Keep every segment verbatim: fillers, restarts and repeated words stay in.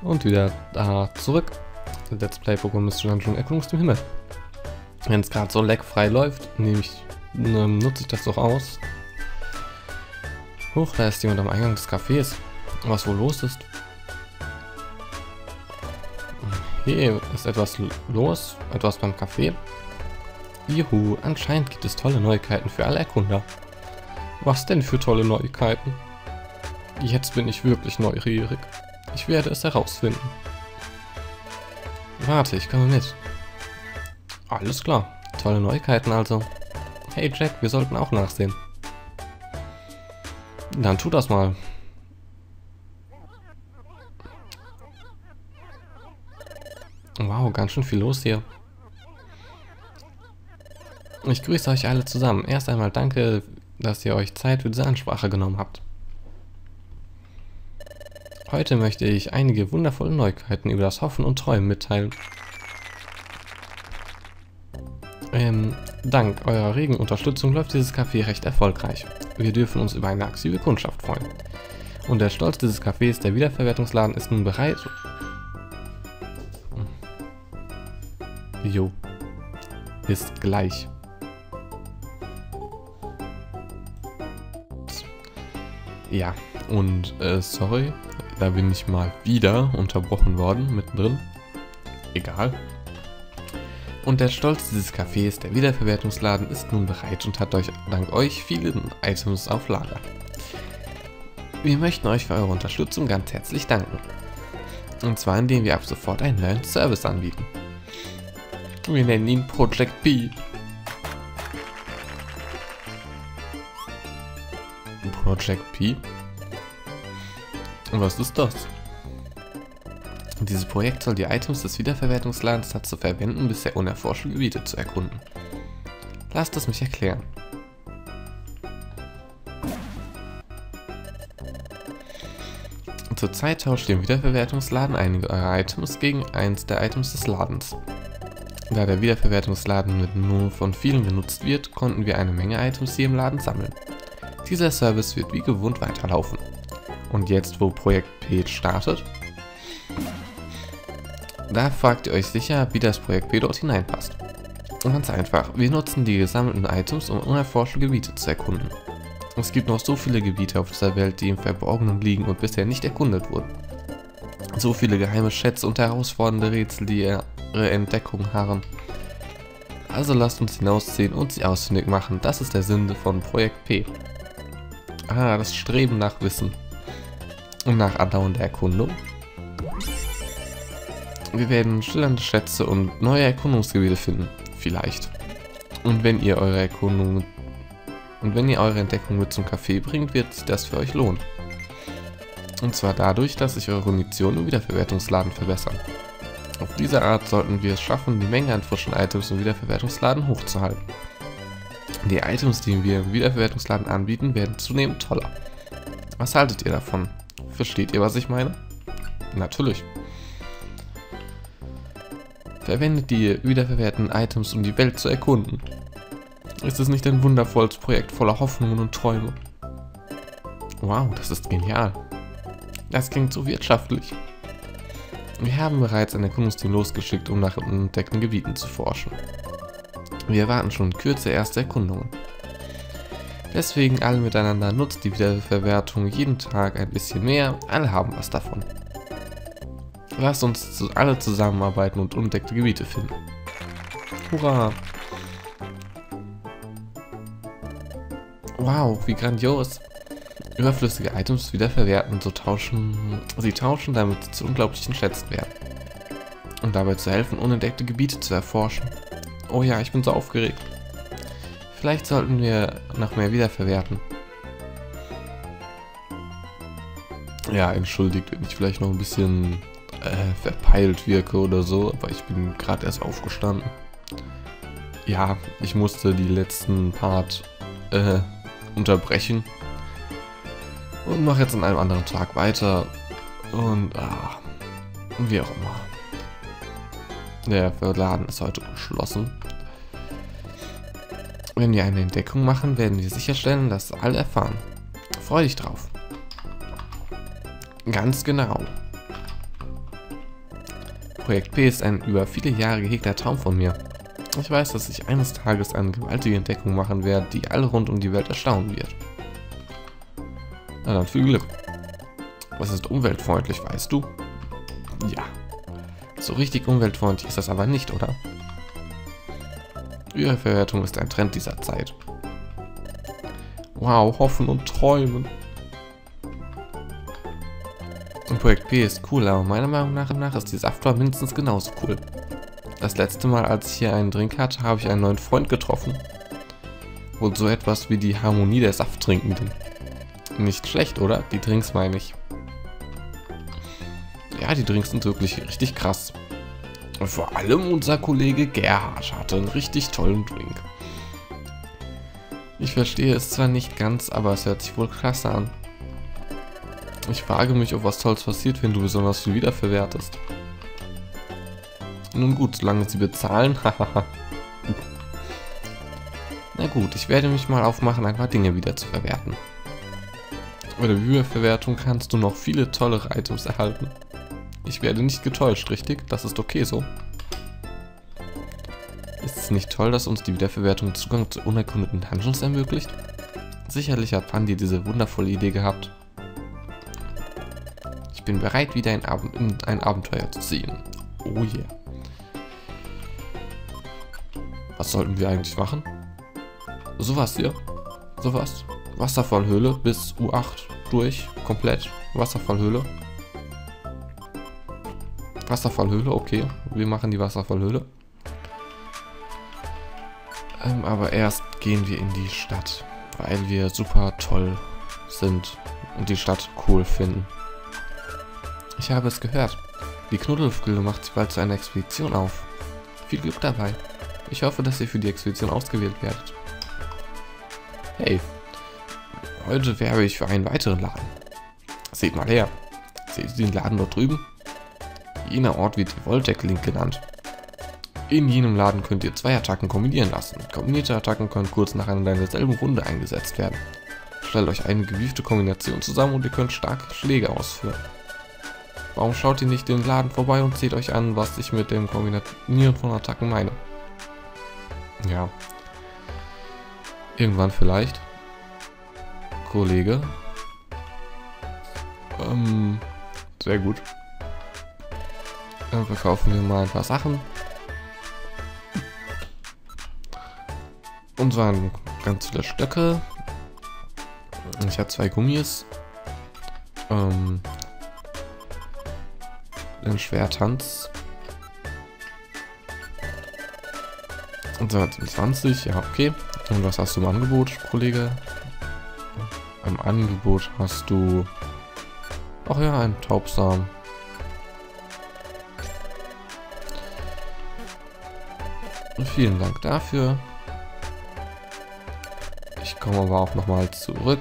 Und wieder da zurück. Let's Play Pokémon Mystery Dungeon Erkundung zum Himmel. Wenn es gerade so leckfrei läuft, nehme ich, ne, nutze ich das doch aus. Huch, da ist jemand am Eingang des Cafés. Was wohl los ist? Hier ist etwas los, etwas beim Café. Juhu, anscheinend gibt es tolle Neuigkeiten für alle Erkunder. Was denn für tolle Neuigkeiten? Jetzt bin ich wirklich neugierig. Ich werde es herausfinden. Warte, ich komme mit. Alles klar, tolle Neuigkeiten also. Hey Jack, wir sollten auch nachsehen. Dann tu das mal. Wow, ganz schön viel los hier. Ich grüße euch alle zusammen. Erst einmal danke, dass ihr euch Zeit für diese Ansprache genommen habt. Heute möchte ich einige wundervolle Neuigkeiten über das Hoffen und Träumen mitteilen. Ähm, dank eurer regen Unterstützung läuft dieses Café recht erfolgreich. Wir dürfen uns über eine aktive Kundschaft freuen. Und der Stolz dieses Cafés, der Wiederverwertungsladen, ist nun bereit. Jo. Ist gleich. Ja, und äh, sorry, da bin ich mal wieder unterbrochen worden, mittendrin. Egal. Und der Stolz dieses Cafés, der Wiederverwertungsladen, ist nun bereit und hat euch dank euch viele Items auf Lager. Wir möchten euch für eure Unterstützung ganz herzlich danken. Und zwar indem wir ab sofort einen neuen Service anbieten. Wir nennen ihn Project P. Project P? Und was ist das? Dieses Projekt soll die Items des Wiederverwertungsladens dazu verwenden, bisher unerforschte Gebiete zu erkunden. Lasst es mich erklären. Zurzeit tauscht ihr im Wiederverwertungsladen einige eurer Items gegen eins der Items des Ladens. Da der Wiederverwertungsladen nur von vielen genutzt wird, konnten wir eine Menge Items hier im Laden sammeln. Dieser Service wird wie gewohnt weiterlaufen. Und jetzt, wo Projekt P startet, da fragt ihr euch sicher, wie das Projekt P dort hineinpasst. Und ganz einfach, wir nutzen die gesammelten Items, um unerforschte Gebiete zu erkunden. Es gibt noch so viele Gebiete auf dieser Welt, die im Verborgenen liegen und bisher nicht erkundet wurden. So viele geheime Schätze und herausfordernde Rätsel, die ihre Entdeckung harren. Also lasst uns hinausziehen und sie ausfindig machen. Das ist der Sinn von Projekt P. Ah, das Streben nach Wissen. Und nach andauernder Erkundung. Wir werden schillernde Schätze und neue Erkundungsgebiete finden. Vielleicht. Und wenn ihr eure Erkundung und wenn ihr eure Entdeckung mit zum Café bringt, wird sich das für euch lohnen. Und zwar dadurch, dass sich eure Munition im Wiederverwertungsladen verbessern. Auf diese Art sollten wir es schaffen, die Menge an frischen Items im Wiederverwertungsladen hochzuhalten. Die Items, die wir im Wiederverwertungsladen anbieten, werden zunehmend toller. Was haltet ihr davon? Versteht ihr, was ich meine? Natürlich. Verwendet die wiederverwerteten Items, um die Welt zu erkunden. Ist es nicht ein wundervolles Projekt voller Hoffnungen und Träume? Wow, das ist genial. Das klingt so wirtschaftlich. Wir haben bereits ein Erkundungsteam losgeschickt, um nach entdeckten Gebieten zu forschen. Wir erwarten schon in Kürze erste Erkundungen. Deswegen alle miteinander, nutzt die Wiederverwertung jeden Tag ein bisschen mehr, alle haben was davon. Lasst uns zu, alle zusammenarbeiten und unentdeckte Gebiete finden. Hurra! Wow, wie grandios! Überflüssige Items wiederverwerten, so tauschen, sie tauschen, damit sie zu unglaublichen Schätzen werden. Und dabei zu helfen, unentdeckte Gebiete zu erforschen. Oh ja, ich bin so aufgeregt. Vielleicht sollten wir noch mehr wiederverwerten. Ja, entschuldigt, wenn ich vielleicht noch ein bisschen äh, verpeilt wirke oder so, aber ich bin gerade erst aufgestanden. Ja, ich musste die letzten Part äh, unterbrechen. Und mache jetzt an einem anderen Tag weiter. Und ah, wie auch immer. Der Laden ist heute geschlossen. Wenn wir eine Entdeckung machen, werden wir sicherstellen, dass alle erfahren. Freu dich drauf. Ganz genau. Projekt P ist ein über viele Jahre gehegter Traum von mir. Ich weiß, dass ich eines Tages eine gewaltige Entdeckung machen werde, die alle rund um die Welt erstaunen wird. Na dann, viel Glück. Was ist umweltfreundlich, weißt du? Ja. So richtig umweltfreundlich ist das aber nicht, oder? Wiederverwertung ist ein Trend dieser Zeit. Wow, hoffen und träumen. Ein Projekt P ist cool, aber meiner Meinung nach, nach ist die Saftbar mindestens genauso cool. Das letzte Mal, als ich hier einen Drink hatte, habe ich einen neuen Freund getroffen. Wohl so etwas wie die Harmonie der Safttrinkenden. Nicht schlecht, oder? Die Drinks meine ich. Ja, die Drinks sind wirklich richtig krass. Und vor allem unser Kollege Gerhard hatte einen richtig tollen Drink. Ich verstehe es zwar nicht ganz, aber es hört sich wohl klasse an. Ich frage mich, ob was Tolles passiert, wenn du besonders viel wiederverwertest. Nun gut, solange sie bezahlen, hahaha. Na gut, ich werde mich mal aufmachen, ein paar Dinge wieder zu verwerten. Bei der Wiederverwertung kannst du noch viele tollere Items erhalten. Ich werde nicht getäuscht, richtig? Das ist okay so. Ist es nicht toll, dass uns die Wiederverwertung Zugang zu unerkundeten Dungeons ermöglicht? Sicherlich hat Pandi diese wundervolle Idee gehabt. Ich bin bereit, wieder ein, Ab in ein Abenteuer zu ziehen. Oh yeah. Was sollten wir eigentlich machen? Sowas hier. Sowas. Wasserfallhöhle bis U acht durch. Komplett. Wasserfallhöhle. Wasserfallhöhle, okay. Wir machen die Wasserfallhöhle. Ähm, aber erst gehen wir in die Stadt. Weil wir super toll sind. Und die Stadt cool finden. Ich habe es gehört. Die Knuddelfgilde macht sich bald zu einer Expedition auf. Viel Glück dabei. Ich hoffe, dass ihr für die Expedition ausgewählt werdet. Hey, heute werbe ich für einen weiteren Laden. Seht mal her. Seht ihr den Laden dort drüben? Jener Ort wird Voltec Link genannt. In jenem Laden könnt ihr zwei Attacken kombinieren lassen. Kombinierte Attacken können kurz nacheinander in derselben Runde eingesetzt werden. Stellt euch eine gewiefte Kombination zusammen und ihr könnt starke Schläge ausführen. Warum schaut ihr nicht den Laden vorbei und seht euch an, was ich mit dem Kombinieren von Attacken meine? Ja. Irgendwann vielleicht. Kollege. Ähm, sehr gut. Dann verkaufen wir mal ein paar Sachen. Und zwar ganz viele Stöcke. Ich habe zwei Gummis. Ähm, den Schwertanz. Und zwanzig, ja, okay. Und was hast du im Angebot, Kollege? Im Angebot hast du... Ach ja, einen Taubsamen. Und vielen Dank dafür. Ich komme aber auch nochmal zurück.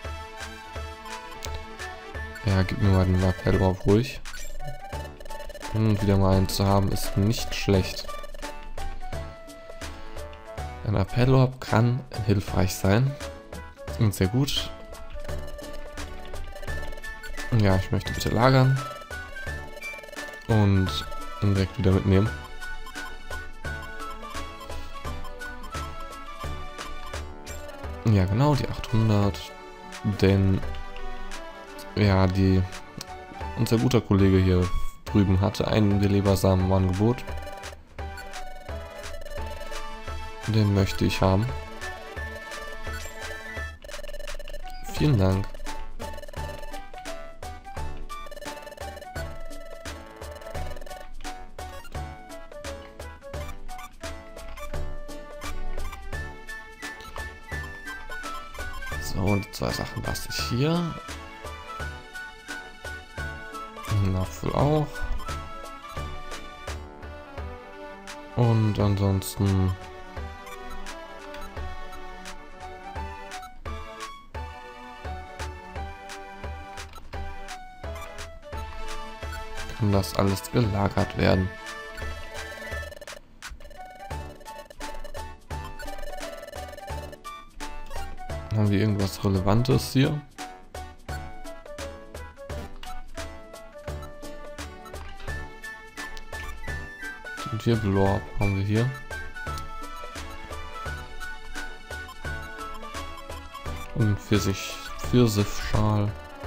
Ja, gib mir mal den Appell auf ruhig. Und wieder mal einen zu haben, ist nicht schlecht. Ein Appellorb kann hilfreich sein. Und sehr gut. Ja, ich möchte bitte lagern. Und dann direkt wieder mitnehmen. Ja, genau, die achthundert. Denn, ja, die... Unser guter Kollege hier drüben hatte einen Belebersamen im Angebot. Den möchte ich haben. Vielen Dank. So, und die zwei Sachen lasse ich hier. Apfel auch. Und ansonsten... kann das alles gelagert werden. Haben wir irgendwas Relevantes hier? Wirbelorb haben wir hier. Und Pfirsich, Pfirsichschal.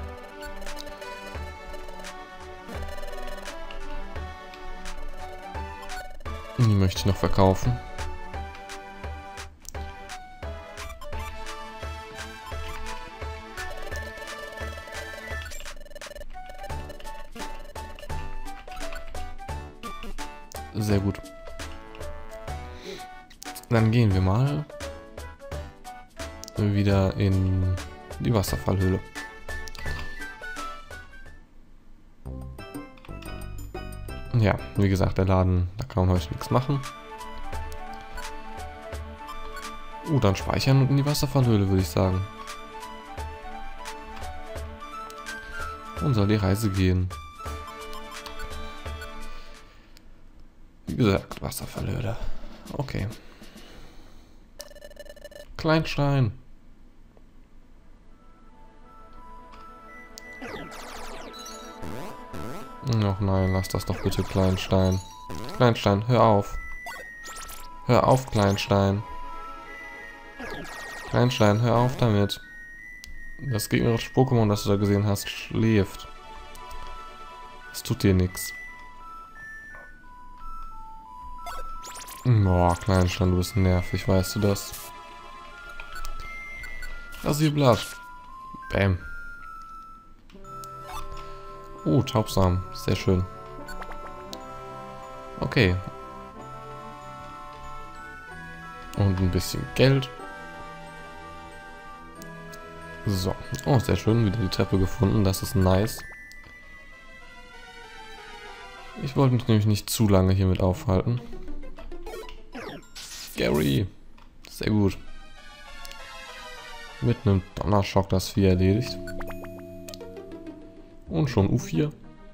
Die möchte ich noch verkaufen. Sehr gut. Dann gehen wir mal wieder in die Wasserfallhöhle. Ja, wie gesagt, der Laden, da kann man heute nichts machen. Uh, dann speichern und in die Wasserfallhöhle, würde ich sagen. Und soll die Reise gehen. Wie gesagt, Wasserfallhöhle. Okay. Kleinstein. Ach nein, lass das doch bitte, Kleinstein. Kleinstein, hör auf. Hör auf, Kleinstein. Kleinstein, hör auf damit. Das gegnerische Pokémon, das du da gesehen hast, schläft. Es tut dir nichts. Boah, Kleinstein, du bist nervig, weißt du das? Rasierblatt. Bäm. Oh, Taubsamen. Sehr schön. Okay. Und ein bisschen Geld. So. Oh, sehr schön. Wieder die Treppe gefunden. Das ist nice. Ich wollte mich nämlich nicht zu lange hiermit aufhalten. Gary. Sehr gut. Mit einem Donnerschock das Vieh erledigt. Und schon U vier.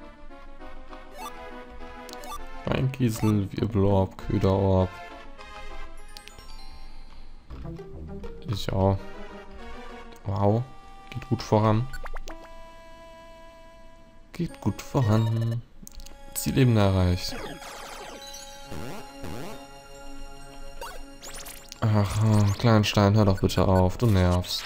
Steinkiesel, Wirbelorb, Köderorb. Ja. Wow. Geht gut voran. Geht gut voran. Zielebene erreicht. Ach, Kleinstein, hör doch bitte auf. Du nervst.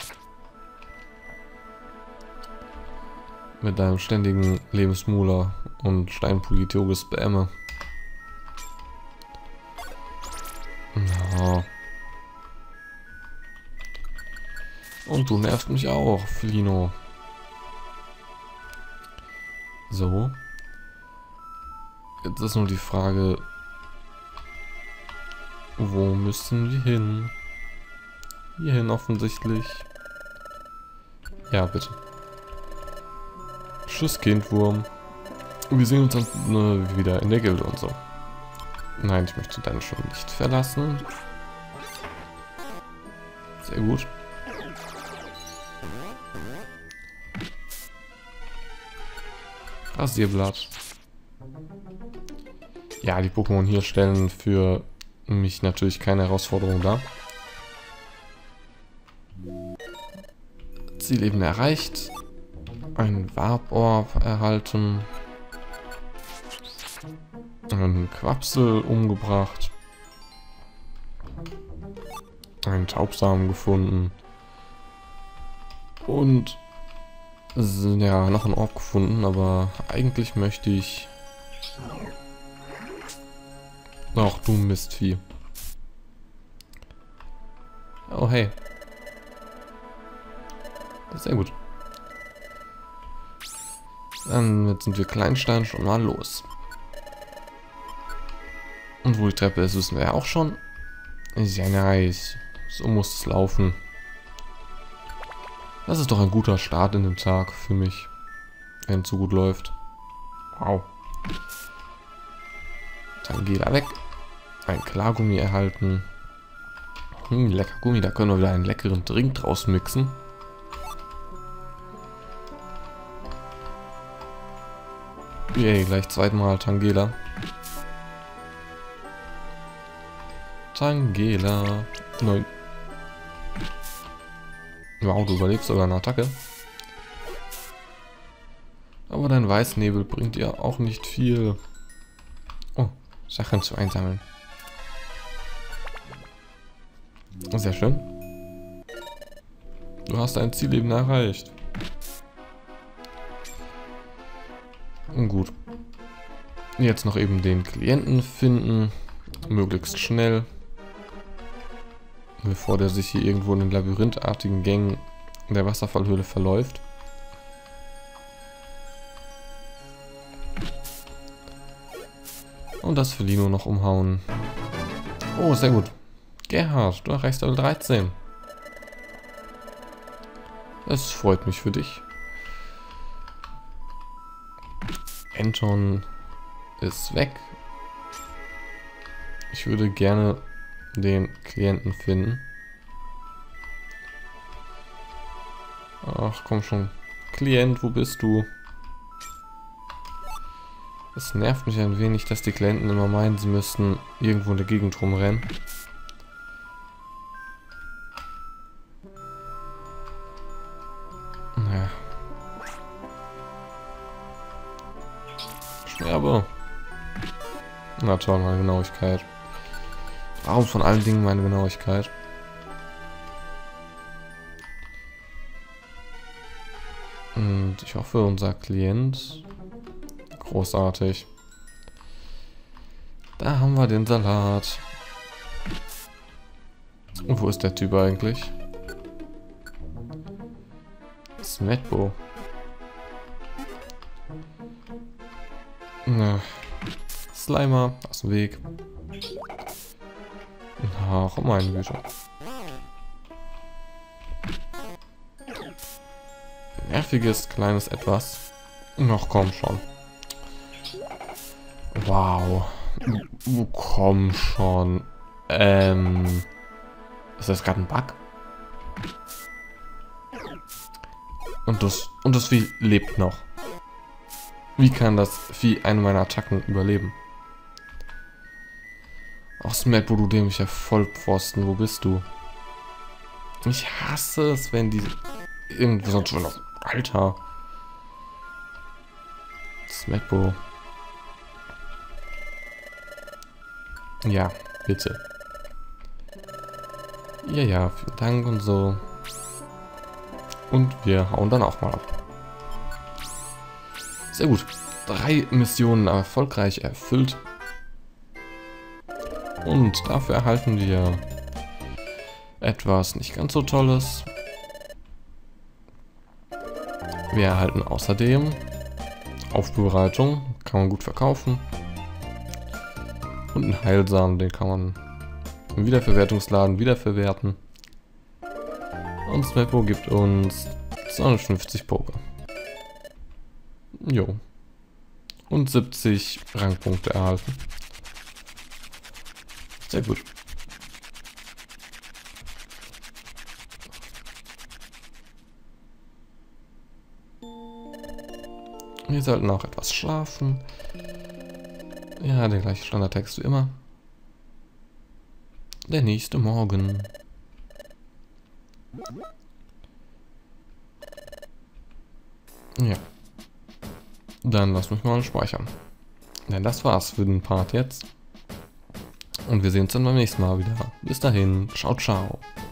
Mit deinem ständigen Lebensmuler und Steinpolitioges Bämme. Ja. Und du nervst mich auch, Felino. So. Jetzt ist nur die Frage, wo müssen wir hin? Hierhin offensichtlich. Ja, bitte. Tschüss, Kindwurm. Wir sehen uns dann äh, wieder in der Gilde und so. Nein, ich möchte deine schon nicht verlassen. Sehr gut. Rasierblatt. Ja, die Pokémon hier stellen für mich natürlich keine Herausforderung dar. Zielebene erreicht. Ein Warp-Orb erhalten. Einen Quapsel umgebracht. Einen Taubsamen gefunden. Und ja, noch ein Orb gefunden, aber eigentlich möchte ich... Ach du Mistvieh. Oh hey. Sehr gut. Dann jetzt sind wir Kleinstein schon mal los. Und wo die Treppe ist, wissen wir ja auch schon. Ist ja nice. So muss es laufen. Das ist doch ein guter Start in den Tag für mich. Wenn es so gut läuft. Wow. Tangela weg. Ein Klargummi erhalten. Hm, lecker Gummi. Da können wir wieder einen leckeren Drink draus mixen. Yay, gleich zweimal Tangela. Tangela. Nein. Wow, du überlebst sogar eine Attacke. Aber dein Weißnebel bringt dir auch nicht viel. Oh, Sachen zu einsammeln. Sehr schön. Du hast dein Ziel eben erreicht. Gut. Jetzt noch eben den Klienten finden. Möglichst schnell. Bevor der sich hier irgendwo in den labyrinthartigen Gängen der Wasserfallhöhle verläuft. Und das Felino noch umhauen. Oh, sehr gut. Gerhard, du erreichst Level dreizehn. Es freut mich für dich. Anton ist weg. Ich würde gerne den Klienten finden. Ach, komm schon. Klient, wo bist du? Es nervt mich ein wenig, dass die Klienten immer meinen, sie müssten irgendwo in der Gegend rumrennen. Naja. Sterbe. Na toll, meine Genauigkeit. Warum von allen Dingen meine Genauigkeit? Und ich hoffe, unser Klient... Großartig. Da haben wir den Salat. Und wo ist der Typ eigentlich? Smetbo. Na. Slimer, aus dem Weg. Ach, meine Güte. Nerviges kleines Etwas. Noch komm schon. Wow. Oh, komm schon. Ähm. Ist das gerade ein Bug? Und das, und das Vieh lebt noch. Wie kann das Vieh eine meiner Attacken überleben? Ach, Smetbo, du dämlicher Vollpfosten, wo bist du? Ich hasse es, wenn die irgendwie sonst schon noch. Alter. Smetbo. Ja, bitte. Ja, ja, vielen Dank und so. Und wir hauen dann auch mal ab. Sehr gut. Drei Missionen erfolgreich erfüllt. Und dafür erhalten wir etwas nicht ganz so Tolles. Wir erhalten außerdem Aufbereitung, kann man gut verkaufen. Und einen Heilsamen, den kann man im Wiederverwertungsladen wiederverwerten. Und Smetbo gibt uns zweihundertfünfzig Poker. Jo. Und siebzig Rangpunkte erhalten. Sehr gut. Wir sollten auch etwas schlafen. Ja, der gleiche Standardtext wie immer. Der nächste Morgen. Ja. Dann lass mich mal speichern. Denn das war's für den Part jetzt. Und wir sehen uns dann beim nächsten Mal wieder. Bis dahin. Ciao, ciao.